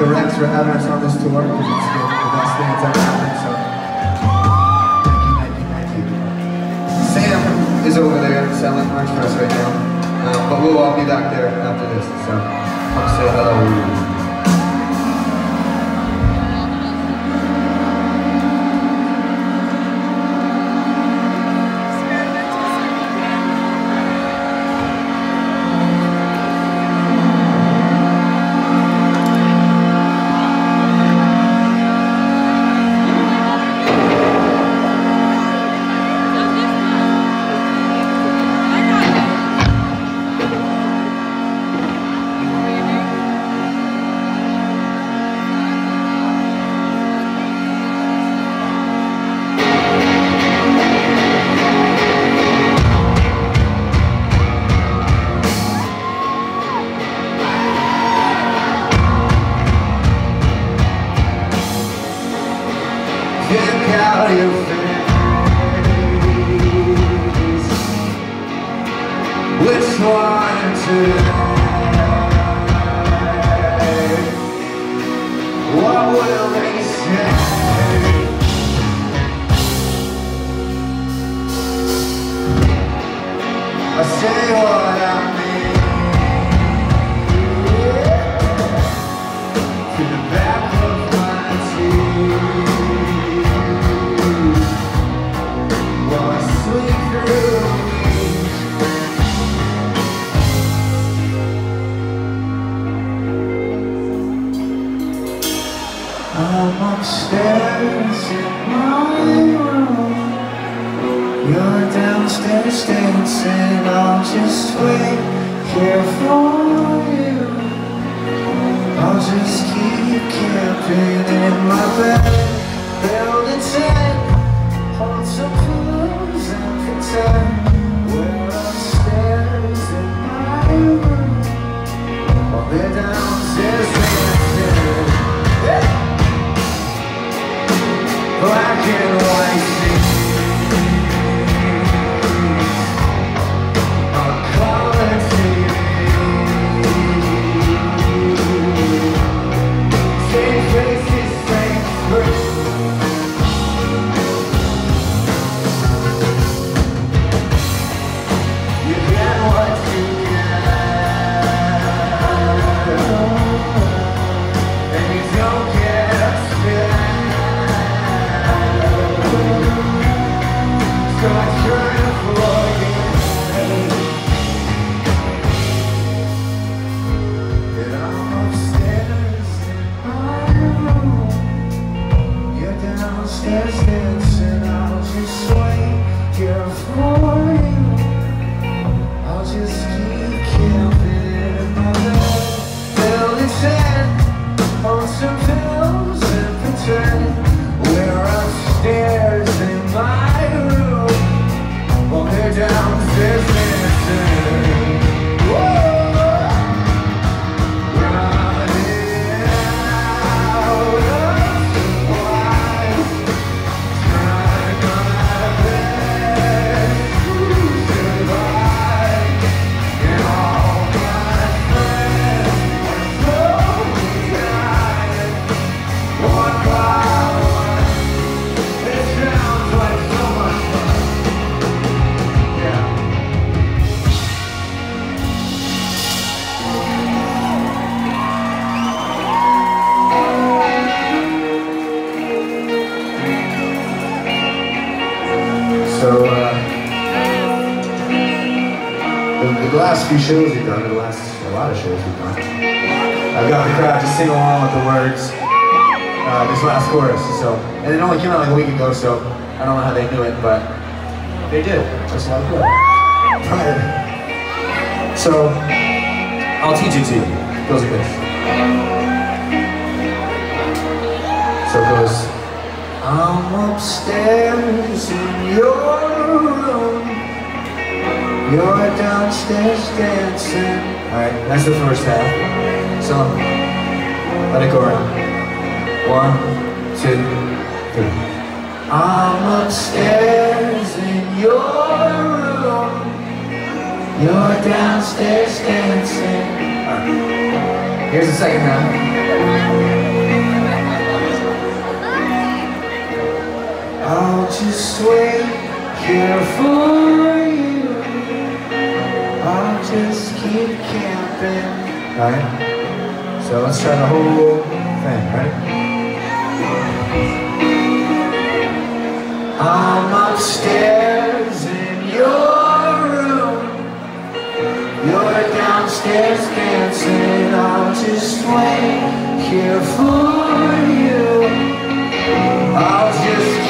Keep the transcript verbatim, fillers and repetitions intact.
the Rex for having us on this tour, because it's the, the best thing that's ever happened, so thank you, thank you, thank you. Sam is over there selling merch for us right now, um, but we'll all be back there after this, so come say hello. Pick out your face. Which one tonight? What will they say? I say what I mean to the back of my teeth. I'm upstairs in my room. You're downstairs dancing. I'll just wait here for you. I'll just keep camping in my bed, build a tent, hold some pillows and pretend we're upstairs in my room while they're downstairs dancing. Yeah. Black and white scenes on color T V. Same faces, same script. You get what you get, and you don't get upset. So I try to forget that I'm upstairs in my room. You're downstairs dancing. I'll just wait here for you. I'll just keep camping in my bed, build a tent, hold some pillows and pretend we're upstairs in my room while they're downstairs dancing. Whoa! When I'm in out of wine, trying my best to survive, and all my friends are so behind. One by one, it sounds like so much fun. Yeah. So, uh, the, the last few shows we've done, the last, a lot of shows we've done, I've got the crowd to sing along with the words, uh, this last chorus, so, and it only came out like a week ago, so I don't know how they knew it, but they did, just like that. Right. So, I'll teach it to you. It goes like this. So it goes, I'm upstairs in your room. You're downstairs dancing. Alright, that's the first half. So, let it go around. One, two, three. I'm upstairs in your room. You're downstairs dancing. Alright. Here's the second half. I'll just wait here for you. I'll just keep camping. Alright? So let's try the whole thing, right? I'm upstairs in your room. You're downstairs dancing. I'll just wait here for you. I'll just